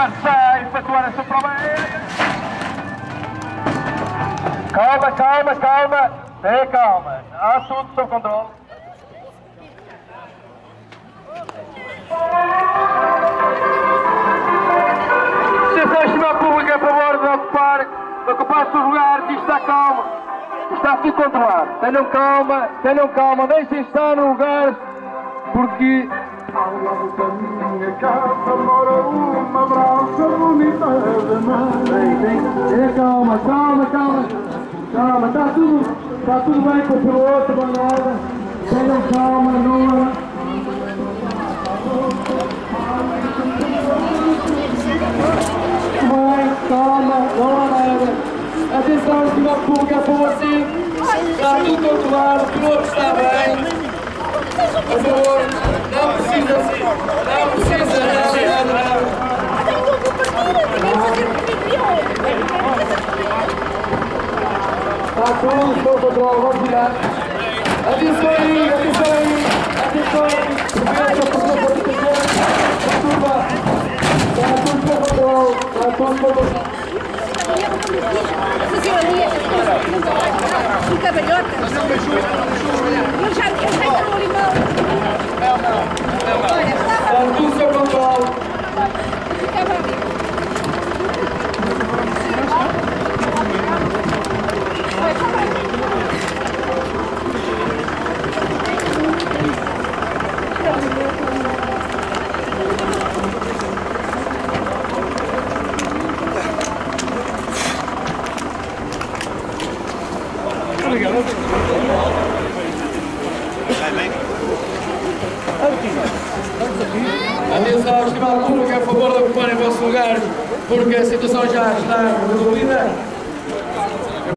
preparar-se a efetuar a sua prova aérea. Calma, calma, calma. Tenha calma. Há tudo sob controle. Atenção, estimado público, a favor de ocupar os seus lugares e está calmo. Está tudo controlado. Tenham calma, deixem estar no lugar, porque... Ao lado da minha casa mora uma brava bonita de mãe. Tenha calma, está tudo bem com o piloto, banhada. Tenham calma, não há... Calma, não há nada. Atenção, estimado público, é por assim. Está tudo controlado, o piloto está bem. Por favor, não precisa nada. Está tudo sob controle, vamos virar. Atenção aí. Está tudo sob controle. Fica velhota. Eu já quero um limão. Não. Está tudo sob controle. Fica bem. Atenção, estimado público, a favor de ocuparem o vosso lugar, porque a situação já está resolvida.